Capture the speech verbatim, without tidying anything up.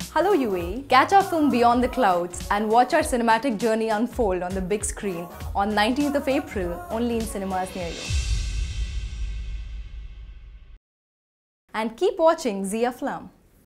Hello U A E! Catch our film Beyond the Clouds and watch our cinematic journey unfold on the big screen on nineteenth of April, only in cinemas near you. And keep watching ZeeAflam.